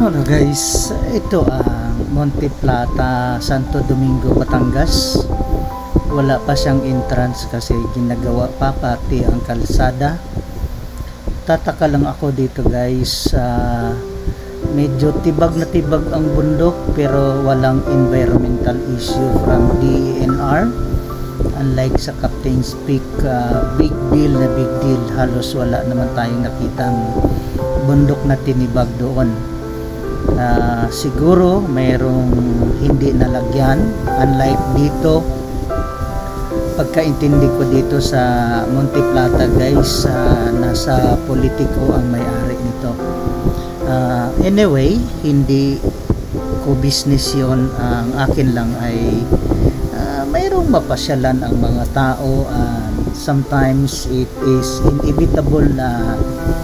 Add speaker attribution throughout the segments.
Speaker 1: Hello guys, ito ang Monte Plata, Santo Domingo, Batangas. Wala pa siyang entrance kasi ginagawa pa pati ang kalsada. Tataka lang ako dito guys, medyo tibag na tibag ang bundok pero walang environmental issue from DENR. Unlike sa Captain's Peak, big deal, halos wala naman tayong nakitang bundok na tinibag doon. Siguro mayroong hindi nalagyan, unlike dito. Pagkaintindi ko dito sa Monte Plata guys, nasa politiko ang may-ari nito. Anyway, hindi ko business yon. Ang akin lang ay mayroong mapasyalan ang mga tao, sometimes it is inevitable na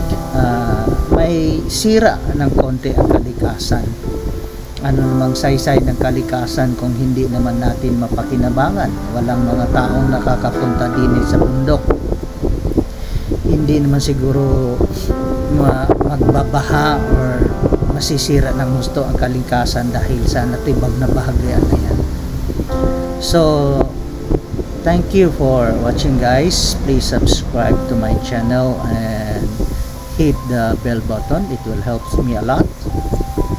Speaker 1: may sira ng konti ang kalikasan. Ano namang saysay ng kalikasan kung hindi naman natin mapakinabangan? Walang mga taong nakakapunta din sa bundok. Hindi naman siguro magbabaha or masisira ng gusto ang kalikasan dahil sa natibag na bahagyan na yan. So, thank you for watching guys. Please subscribe to my channel and hit the bell button. It will help me a lot.